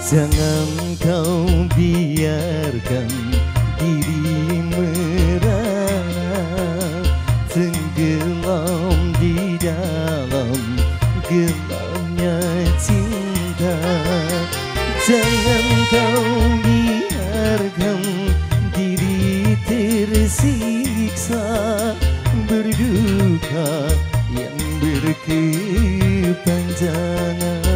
Jangan kau biarkan diri merana tenggelam di dalam gelapnya cinta. Jangan kau biarkan diri tersiksa berduka yang berkepanjangan.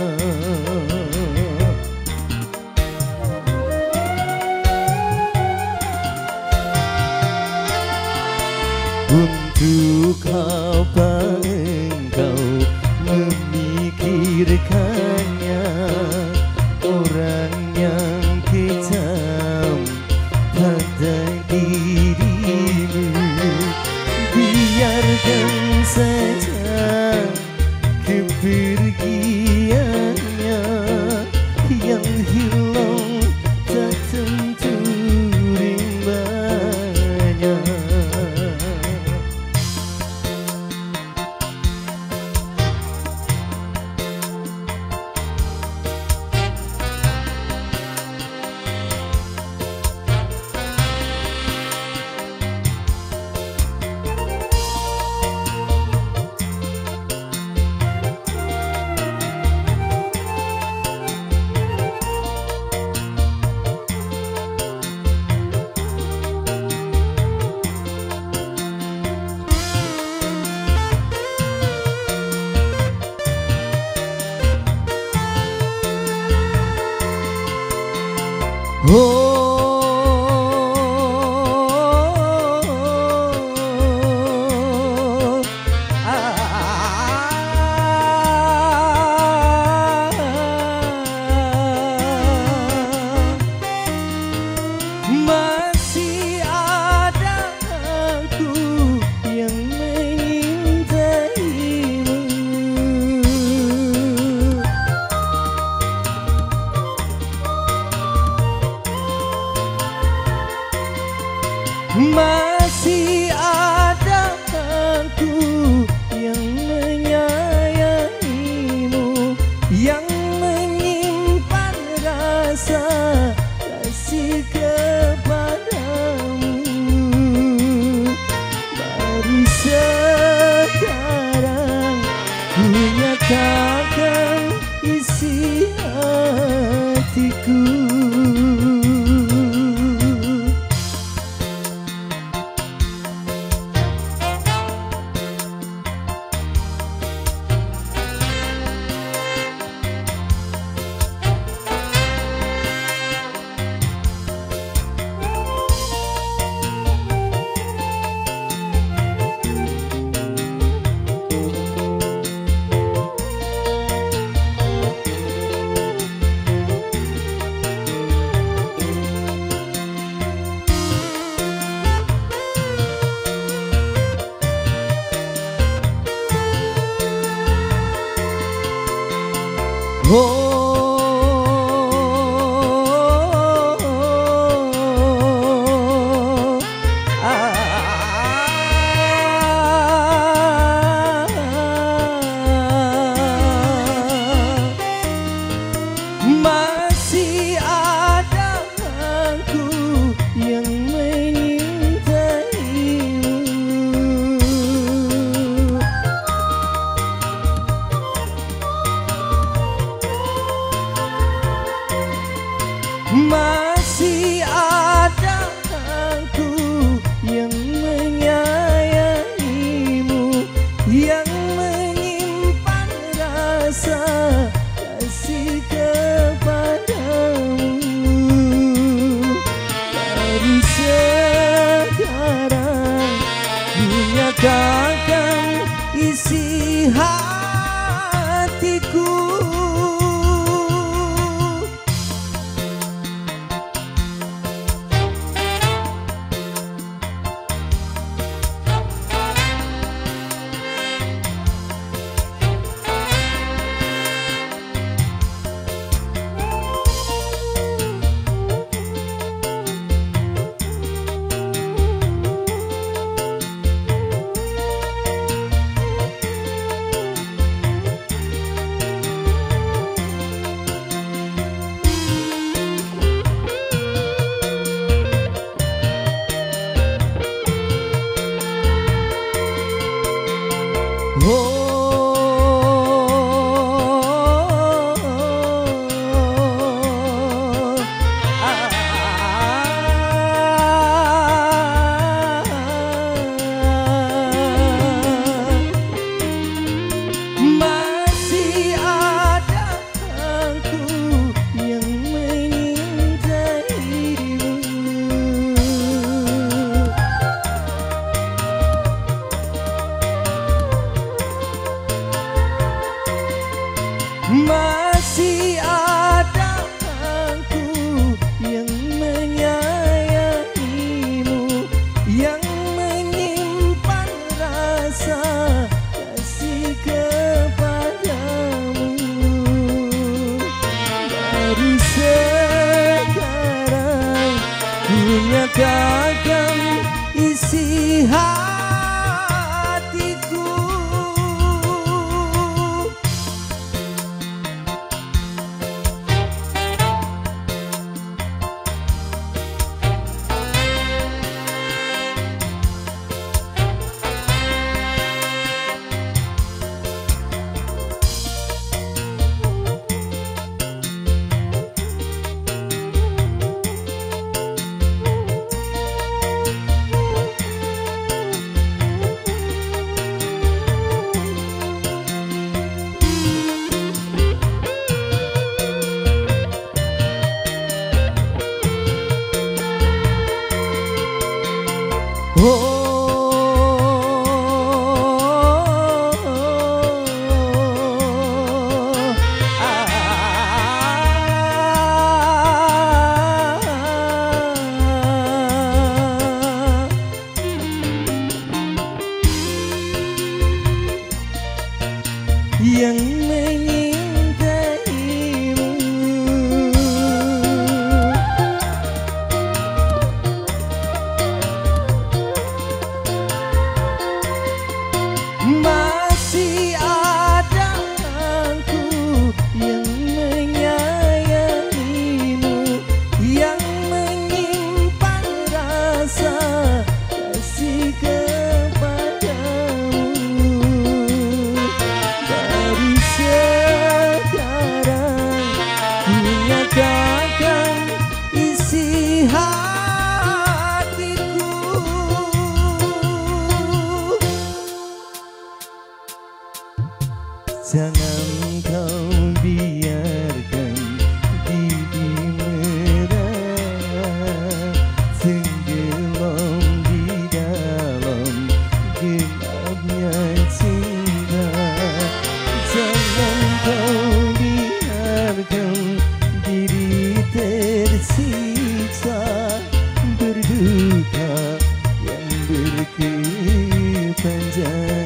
Untuk apa engkau memikirkannya, orang yang kejam pada dirimu? Biarkan saja kepergiannya, yang hilang tak tentu rimbanya. Masih ada aku yang menyintaimu. Masih ada aku yang menyayangimu, yang menyimpan rasa kasih kepadamu. Baru sekarang ku nyatakan isi hatiku. Masih ada aku yang menyintaimu. Masih ada aku yang menyayangimu, yang menyimpan rasa kasih kepadamu. Baru sekarang ku nyatakan isi hatiku. nyatakan isi hatiku. Yang menyintaimu masih ada aku yang menyayangimu, yang menyimpan rasa kasih kepadamu. Sekarang ku nyatakan isi hatiku. Jangan kau biarkan diri merah tenggelam di dalam gelapnya cinta. Jangan kau biarkan diri tersiksa berduka yang berkepanjangan.